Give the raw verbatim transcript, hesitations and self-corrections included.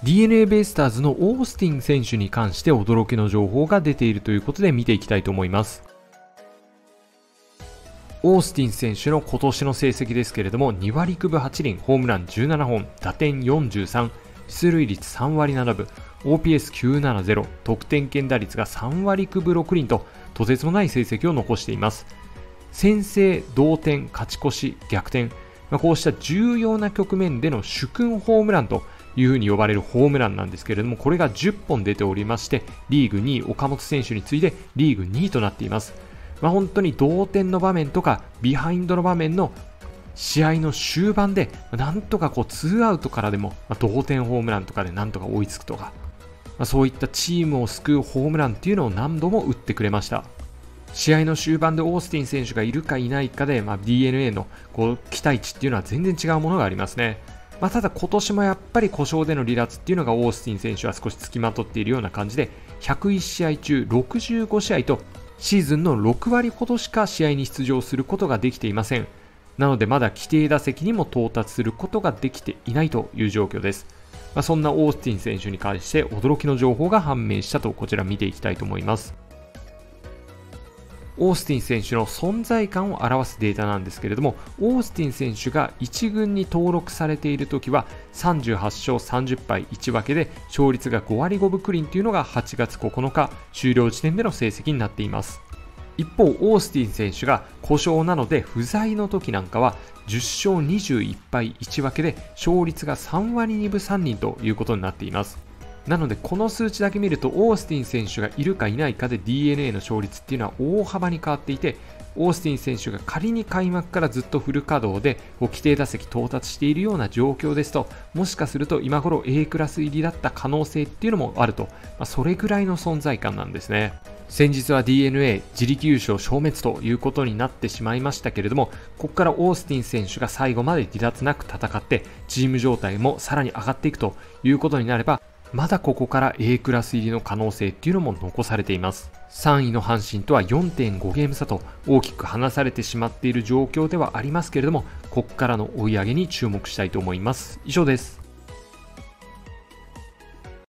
ディーエヌエー ベイスターズのオースティン選手に関して驚きの情報が出ているということで見ていきたいと思います。オースティン選手の今年の成績ですけれども、にわりくぶはちりん、ホームランじゅうななほん、打点よんじゅうさん、出塁率さんわりななぶ、オーピーエスきゅうななゼロ、得点圏打率がさんわりくぶろくりんととてつもない成績を残しています。先制、同点、勝ち越し、逆転、まあ、こうした重要な局面での主勲ホームランというふうに呼ばれるホームランなんですけれども、これがじゅっぽん出ておりまして、リーグにい岡本選手に次いでリーグにいとなっています。まあ、本当に同点の場面とかビハインドの場面の試合の終盤でなんとかこうツーアウトからでも、まあ、同点ホームランとかでなんとか追いつくとか、まあ、そういったチームを救うホームランっていうのを何度も打ってくれました。試合の終盤でオースティン選手がいるかいないかで、まあ、ディーエヌエー のこう期待値っていうのは全然違うものがありますね。まあ、ただ今年もやっぱり故障での離脱っていうのがオースティン選手は少しつきまとっているような感じで、ひゃくいちしあいちゅうろくじゅうごしあいとシーズンのろくわりほどしか試合に出場することができていません。なのでまだ規定打席にも到達することができていないという状況です。まあ、そんなオースティン選手に関して驚きの情報が判明したと、こちら見ていきたいと思います。オースティン選手の存在感を表すデータなんですけれども、オースティン選手がいちぐんに登録されているときはさんじゅうはちしょうさんじゅっぱいいちわけで勝率がごわりごぶくりんというのがはちがつここのか終了時点での成績になっています。一方、オースティン選手が故障なので不在の時なんかはじゅっしょうにじゅういっぱいいちわけで勝率がさんわりにぶさんりんということになっています。なのでこの数値だけ見るとオースティン選手がいるかいないかで ディーエヌエー の勝率っていうのは大幅に変わっていて、オースティン選手が仮に開幕からずっとフル稼働で規定打席到達しているような状況ですと、もしかすると今頃 A クラス入りだった可能性っていうのもあると、まあ、それぐらいの存在感なんですね。先日は ディーエヌエー 自力優勝消滅ということになってしまいましたけれども、ここからオースティン選手が最後まで離脱なく戦ってチーム状態もさらに上がっていくということになれば、まだここから A クラス入りの可能性っていうのも残されています。さんいの阪神とは よんてんごゲーム差と大きく離されてしまっている状況ではありますけれども、ここからの追い上げに注目したいと思います。以上です。